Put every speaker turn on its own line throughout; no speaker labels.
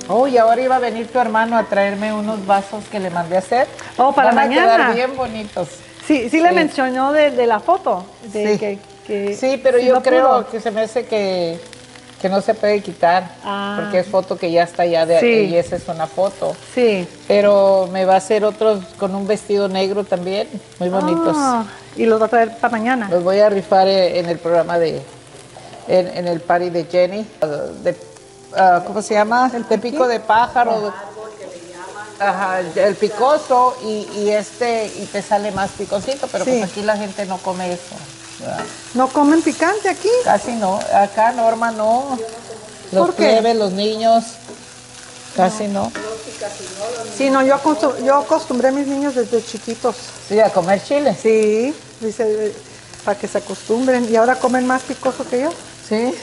Oh, y ahora iba a venir tu hermano a traerme unos vasos que le mandé a hacer.
Oh, para
Van
mañana.
a quedar bien bonitos.
Sí, le mencionó de la foto. De
Sí.
que
Sí, pero
sí
yo
no
creo
pudo.
que se me hace que no se puede quitar, porque es foto que ya está ya y esa es una foto.
Sí.
Pero me va a hacer otros con un vestido negro también, muy bonitos.
Y los va a traer para mañana.
Los voy a rifar en el programa en el party de Jenny, ¿cómo se llama? El pico de pájaro. Ajá, el picoso y te sale más picosito, pero pues aquí la gente no come eso. ¿Verdad?
¿No comen picante aquí?
Casi no, acá Norma no. Los plebes, los niños, casi no.
Sí, no, yo acostumbré a mis niños desde chiquitos.
Sí, a comer chile.
Sí, dice, para que se acostumbren. Y ahora comen más picoso que yo.
Sí.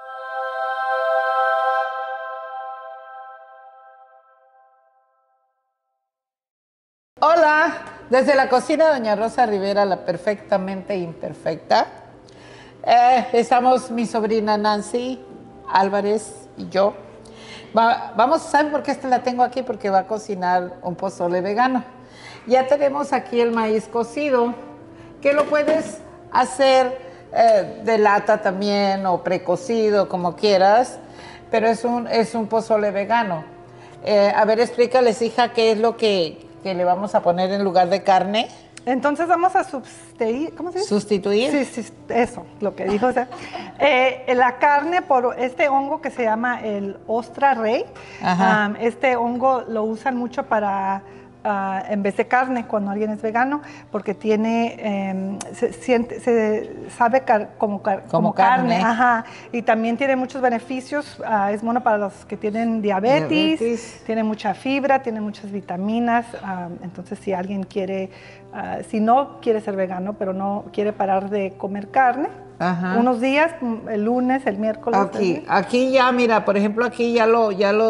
Hola, desde la cocina de Doña Rosa Rivera, la perfectamente imperfecta. Estamos mi sobrina Nancy Álvarez y yo. ¿Saben por qué la tengo aquí? Porque va a cocinar un pozole vegano. Ya tenemos aquí el maíz cocido, que lo puedes hacer de lata también o precocido, como quieras, pero es un pozole vegano. A ver, explícales, hija, qué es lo que le vamos a poner en lugar de carne.
Entonces vamos a sustituir, ¿cómo se dice?
¿Sustituir?
Sí, eso, lo que dijo. O sea, la carne por este hongo que se llama el ostra rey. Este hongo lo usan mucho para, en vez de carne, cuando alguien es vegano, porque tiene, se sabe como carne. Ajá. Y también tiene muchos beneficios. Es bueno para los que tienen diabetes. Tiene mucha fibra, tiene muchas vitaminas. Entonces, si alguien quiere... si no quiere ser vegano, pero no quiere parar de comer carne, unos días, el lunes, el miércoles.
Aquí ya, mira, por ejemplo, aquí ya lo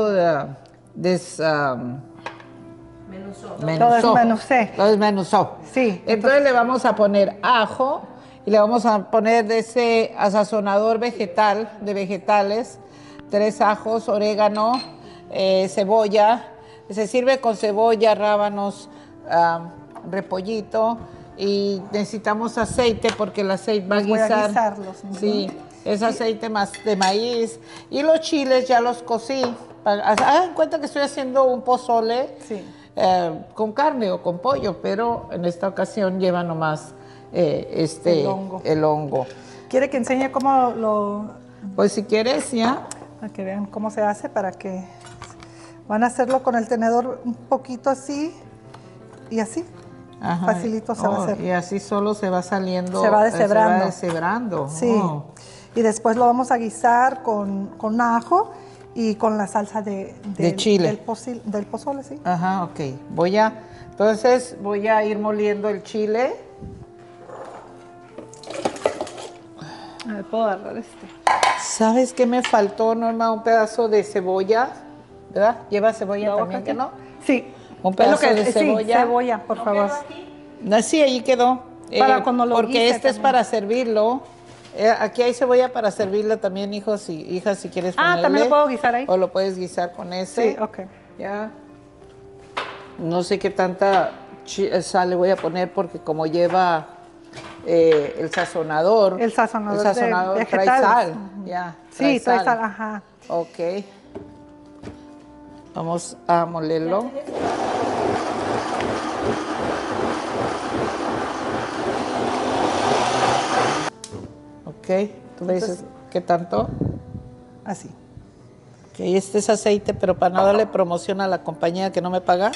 desmenuzó.
Sí.
Entonces le vamos a poner ajo y le vamos a poner de ese sazonador vegetal, de vegetales, 3 ajos, orégano, cebolla. Se sirve con cebolla, rábanos, repollito, y necesitamos aceite porque el aceite va a guisar.
Voy a guisarlos.
Sí, es aceite más de maíz. Y los chiles ya los cocí. Hagan cuenta que estoy haciendo un pozole con carne o con pollo, pero en esta ocasión lleva nomás el hongo.
¿Quiere que enseñe cómo lo...?
Pues si quieres, ya.
Para que vean cómo se hace, para que... Van a hacerlo con el tenedor un poquito así y así.
Ajá.
Facilito se va a hacer.
Y así solo se va saliendo.
Se va deshebrando.
Se va deshebrando.
Sí. Y después lo vamos a guisar con ajo y con la salsa de
chile.
Del pozole, sí.
Ajá, ok. Entonces voy a ir moliendo el chile.
A ver, puedo agarrar
¿Sabes qué me faltó, Norma? Un pedazo de cebolla, ¿verdad? ¿Lleva cebolla también, que no?
Sí.
Un pedazo de cebolla.
Sí, cebolla, por favor.
Sí, ahí quedó.
Para cuando lo
porque
guise
este es para servirlo. Aquí hay cebolla para servirla también, hijos y hijas, si quieres ponerle.
¿También lo puedo guisar ahí?
O lo puedes guisar con ese.
Sí, ok.
Ya. No sé qué tanta sal le voy a poner porque como lleva el sazonador.
El sazonador de
trae sal. Ya.
Sí, trae sal, ajá.
Ok. Vamos a molerlo. Ok, tú me dices, ¿qué tanto?
Así.
Ok, este es aceite, pero para no darle promoción a la compañía que no me paga,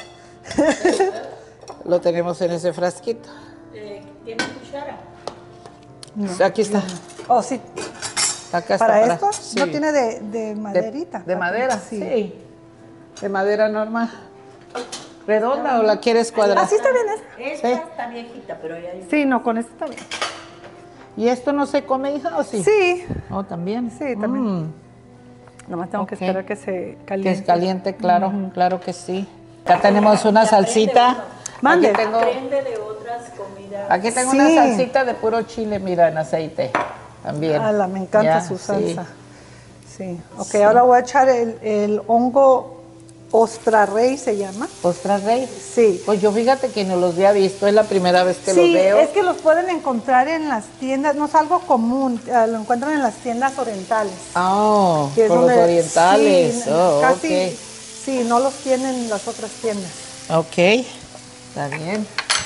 lo tenemos en ese frasquito.
¿Tiene cuchara?
No, aquí está.
Oh, sí.
Acá está.
¿Para esto?
Sí.
¿No tiene de maderita?
¿De madera? Sí. ¿De madera normal? ¿Redonda o la quieres cuadrada?
Así está bien
esta. Esta está viejita, pero ya hay...
Sí, no, con esta está bien.
¿Y esto no se come, hija, o sí?
Sí.
¿Oh, también?
Sí, también. Nomás tengo que esperar que se caliente.
Que es caliente, claro, claro que sí. Acá tenemos una salsita.
Mande.
Aprende de otras comidas.
Aquí tengo una salsita de puro chile, mira, en aceite. También.
Me encanta su salsa. Sí. Ok, ahora voy a echar el hongo Ostra Rey se llama.
¿Ostra Rey?
Sí.
Pues yo fíjate que no los había visto, es la primera vez que
Sí,
los veo.
es que los pueden encontrar en las tiendas, no es algo común, lo encuentran en las tiendas orientales.
Oh,
Que es
por los
donde-
orientales.
sí,
Oh,
casi, sí, no los tienen las otras tiendas.
ok. Está bien.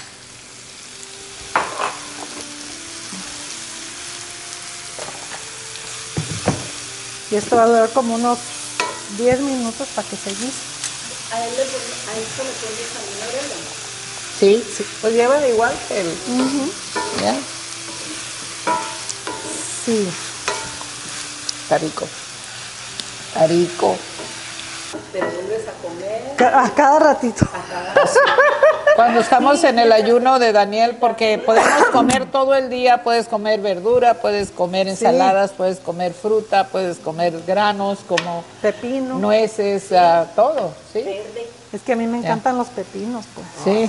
Y esto va a durar como unos 10 minutos para que se guise.
A esto le pones también orégano.
Sí, sí. Pues llevan igual que el. ¿Ya?
Sí.
Está rico. Está rico.
Te vuelves a comer.
A cada ratito.
Cuando estamos en el ayuno de Daniel, porque podemos comer todo el día, puedes comer verdura, puedes comer ensaladas, puedes comer fruta, puedes comer granos como
Pepino.
nueces, todo, ¿sí?
Es que a mí me encantan los pepinos, pues.
Sí.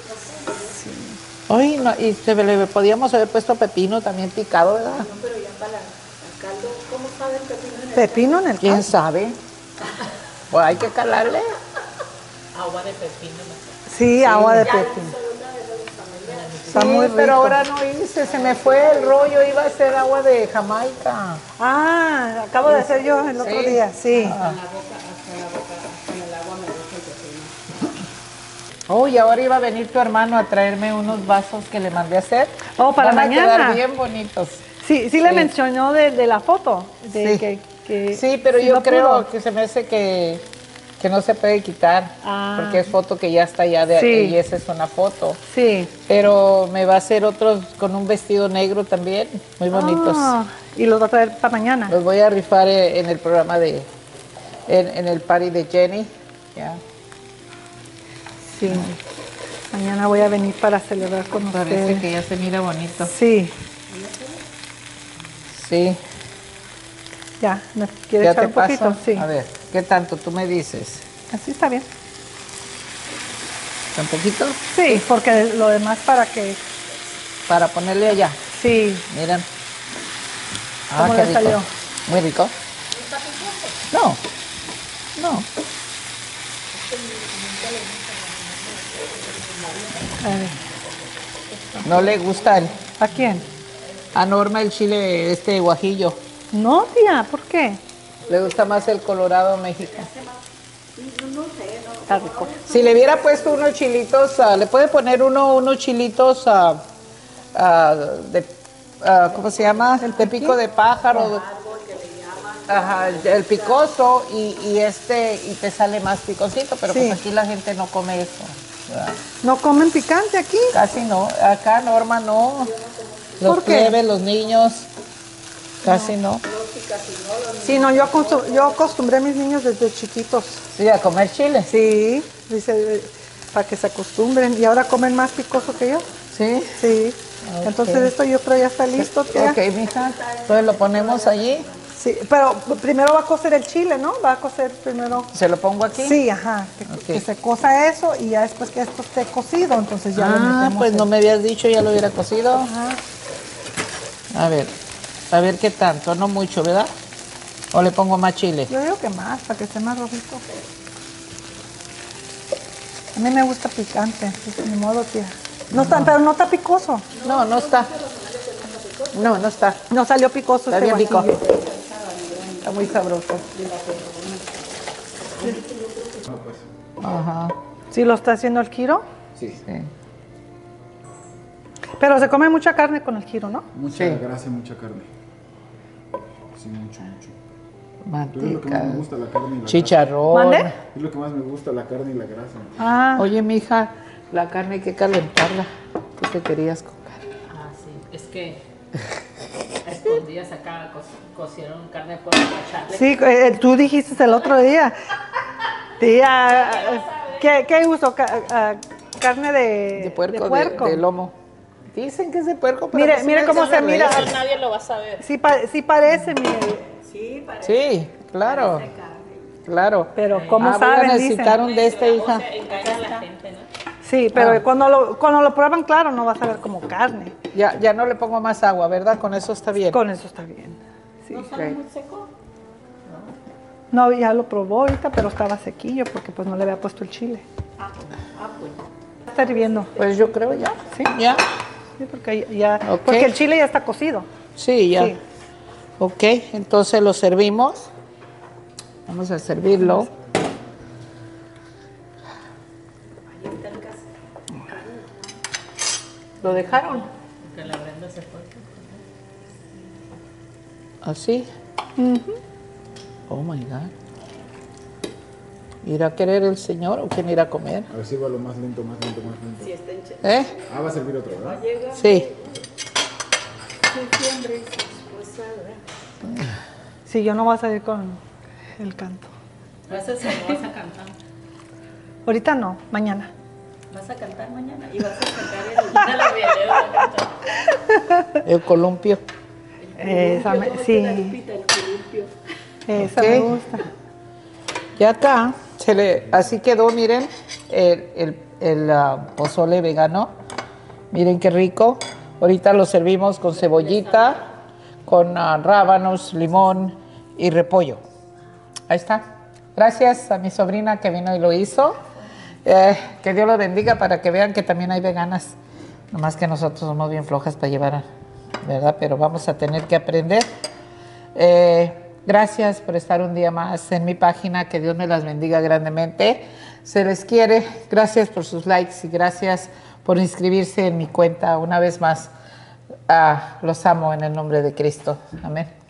Oye, no, y le podíamos haber puesto pepino también picado, ¿verdad?
No, pero ya para el caldo, ¿cómo sabe el pepino en el
Pepino en el
¿Quién
caldo.
sabe? Pues hay que calarle.
agua de pepino?
Sí, agua de pepino. Está
Sí,
muy rico.
pero ahora no hice, se me fue el rollo, iba a ser agua de Jamaica.
Ah, acabo de hacer yo el otro
Sí.
día, sí.
Oh, y ahora iba a venir tu hermano a traerme unos vasos que le mandé a hacer.
Oh, para
Van a
mañana.
quedar bien bonitos.
Sí, sí le mencionó de la foto. De
Sí.
que
Sí, pero
sí
yo
no
creo
pudo.
que se me hace que no se puede quitar,
Ah.
porque es foto que ya está allá de
Sí.
y esa es una foto.
Sí.
Pero me va a hacer otros con un vestido negro también, muy bonitos.
Ah, y los va a traer para mañana.
Los voy a rifar en el programa en el party de Jenny. Ya.
Sí. Mañana voy a venir para celebrar con
Parece
ustedes.
que ya se mira bonito.
Sí,
Sí.
ya. ¿Me quiere
¿Ya
echar
te
un poquito?
paso?
Sí.
A ver, ¿qué tanto tú me dices?
Así está bien.
¿Un poquito?
Sí, porque lo demás para que...
Para ponerle allá.
Sí.
Miren.
¿Cómo
qué
le
rico.
salió?
Muy rico. No. No.
A ver.
No le gusta
¿A quién?
a Norma el chile guajillo.
No, tía, ¿por qué?
Le gusta más el colorado México.
Está rico.
Si le hubiera puesto unos chilitos, le puede poner unos chilitos ¿cómo se llama? De pico de pájaro. Ajá, el picoso y te sale más picosito, pero
Sí.
pues aquí la gente no come eso. ¿verdad?
¿No comen picante aquí?
Casi no. Acá Norma no. Los
¿Por qué?
plebes, los niños, casi no.
Sí, no, yo acostumbré a mis niños desde chiquitos.
Sí, a comer chile.
Sí, dice, para que se acostumbren. ¿Y ahora comen más picoso que yo?
Sí.
Sí.
Ok.
Entonces esto yo creo ya está listo, tía.
Ok, mija. Entonces lo ponemos allí.
Sí, pero primero va a cocer el chile, ¿no? Va a cocer primero.
¿Se lo pongo aquí?
Sí, ajá.
Ok.
Que se cosa eso y ya después que esto esté cocido, entonces ya lo metemos.
Pues no
en-
me habías dicho, ya lo hubiera cocido.
Ajá.
A ver qué tanto, no mucho, ¿verdad? ¿O le pongo más chile?
Yo digo que más, para que esté más rojito. A mí me gusta picante, pues, ni modo, tía. No está, pero no está picoso.
No, no está. No, no está.
No salió picoso
Está
este
bien rico.
guajillo.
Está muy sabroso. Ajá.
¿Sí lo está haciendo el giro?
Sí.
Pero se come mucha carne con el giro, ¿no?
Mucha
Sí.
grasa y mucha carne. Sí, mucho. Pero es lo que
Manteca.
más me gusta, la carne y la
Chicharrón.
¿Mande?
grasa. Es lo que más me gusta, la carne y la grasa.
Ah,
Oye, mija, la carne hay que calentarla. ¿Tú te querías comer?
Ah, sí, es que a escondidas acá cocieron carne por echarle.
sí, tú dijiste el otro día. Tía, ¿qué uso? Carne
De puerco, de lomo. Dicen que es de puerco, pero
Mire,
pues
mire
me
cómo
hace
se
de
mira.
res.
Nadie lo va a saber.
Sí, sí parece, mire.
Sí, parece
Sí, claro. Claro.
Pero ¿cómo
voy a
saben?
necesitar
Dicen.
un de este, hija.
Engaña a la gente, ¿no?
Sí, pero cuando lo prueban, claro, no va a saber como carne.
Ya no le pongo más agua, ¿verdad? Con eso está bien.
Con eso está bien. Sí.
¿No sabe muy seco?
No, ya lo probó ahorita, pero estaba sequillo porque pues no le había puesto el chile.
Pues.
Está hirviendo.
Pues yo creo ya.
Sí.
¿Ya?
Sí, porque ya,
Ok.
porque el chile ya está cocido.
Sí, ya.
Sí.
Ok, entonces lo servimos. Vamos a servirlo. ¿Lo dejaron?
Que la Brenda se fue.
Así. Oh my God. ¿Irá a querer el Señor o quién irá a comer?
A ver si va lo más lento, más lento, más lento.
Si está en Ch-
¿Eh?
Ah, va a servir otro, ¿verdad?
llega
Sí.
diciembre, su esposa, ¿verdad?
Sí, yo no voy a salir con el canto.
¿Vas a cantar?
Ahorita no, mañana.
¿Vas a cantar mañana? Y vas a sacar el... Dale, video, vas a cantar.
El columpio.
Esa me-
Tómate
sí,
la lupita, el columpio.
esa
Ok.
me gusta.
Ya acá, así quedó, miren, el pozole vegano. Miren qué rico. Ahorita lo servimos con cebollita, con rábanos, limón y repollo. Ahí está. Gracias a mi sobrina que vino y lo hizo. Que Dios lo bendiga para que vean que también hay veganas. Nomás que nosotros somos bien flojas para llevar, ¿verdad? Pero vamos a tener que aprender. Gracias por estar un día más en mi página. Que Dios me las bendiga grandemente. Se les quiere. Gracias por sus likes y gracias por inscribirse en mi cuenta. Una vez más, los amo en el nombre de Cristo. Amén.